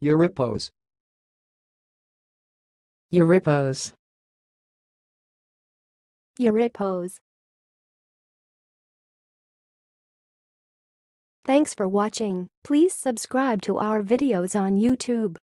euripos, euripos, euripos. Thanks for watching. Please subscribe to our videos on YouTube.